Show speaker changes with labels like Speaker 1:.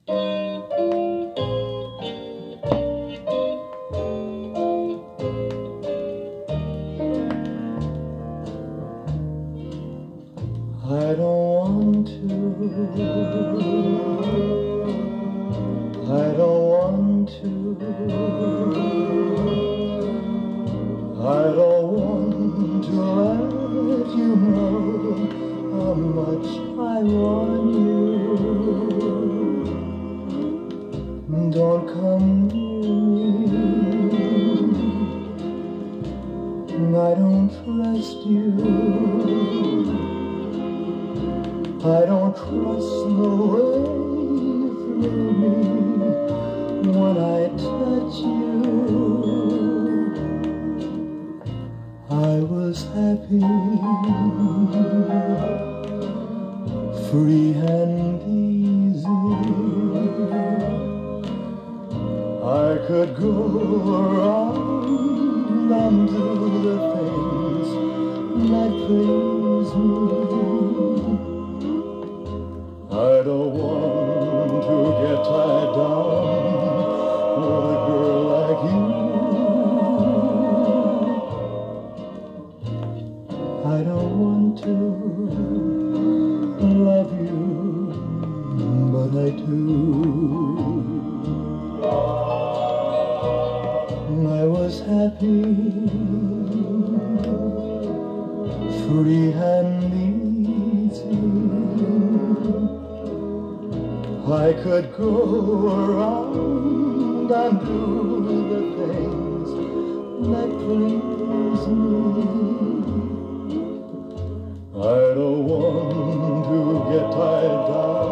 Speaker 1: I don't want to, I don't want to, I don't want to let you know how much I want you. Don't come near me, I don't trust you. I don't trust the way through me when I touch you. I was happy, free and easy. I could go around and do the things that please me. I don't want to get tied down with a girl like you. I don't want to love you, but I do. I was happy, free and easy. I could go around and do the things that please me. I don't want to get tied down